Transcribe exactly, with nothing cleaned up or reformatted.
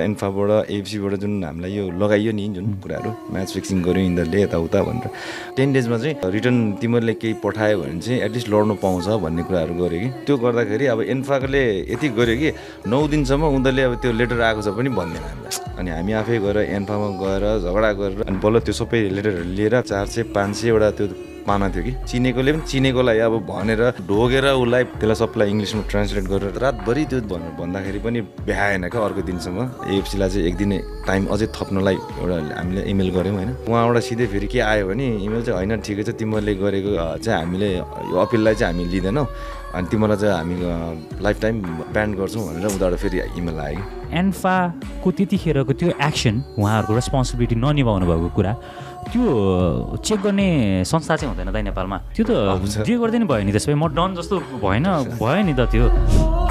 एन्फाबाट एएफसीबाट जुन हामीलाई यो लगाइयो नि जुन कुराहरू म्याच फिक्सिङ गर्यो यिनीहरूले यताउता भनेर टेन डेजमा चाहिँ रिटर्न तिमीहरूले केही पठायो भने चाहिँ एटलिस्ट लड्नु पाउँछ भन्ने कुराहरू गर्यो कि त्यो गर्दाखेरि अब एन्फाले यति गर्यो कि नौ दिनसम्म उनीहरूले अब त्यो लेटर आएको छ पनि भन्दैन हामीलाई अनि हामी आफै गएर एन्फामा गएर झगडा गरेर अनि बल्ल त्यो सबै लेटरहरू लिएर चार सय पाँच सयवटा त्यो पाना थियो कि चिनेकोले पनि चिनेकोलाई अब भनेर ढोगेर उसलाई त्यसलाई सबलाई इङ्ग्लिसमा ट्रान्सलेट गरेर रातभरि त्यो भनेर भन्दाखेरि पनि भ्याएन क्या अर्को दिनसम्म एएफसीलाई चाहिँ एक दिन टाइम अझै थप्नलाई एउटा हामीले इमेल गऱ्यौँ होइन उहाँबाट सिधै फेरि के आयो भने इमेल चाहिँ होइन ठिकै छ तिमीहरूले गरेको चाहिँ हामीले यो अपिललाई चाहिँ हामी लिँदैनौँ अनि तिमीलाई चाहिँ हामी लाइफ टाइम ब्यान गर्छौँ भनेर उनीबाट फेरि इमेल आयो कि एन्फाको त्यतिखेरको त्यो एक्सन उहाँहरूको रेस्पोन्सिबिलिटी ननिभाउनु भएको कुरा त्यो चेक गर्ने संस्था चाहिँ हुँदैन त नेपालमा त्यो त जे गर्दै नि भयो नि त्यसै म डन जस्तो भएन भयो नि त त्यो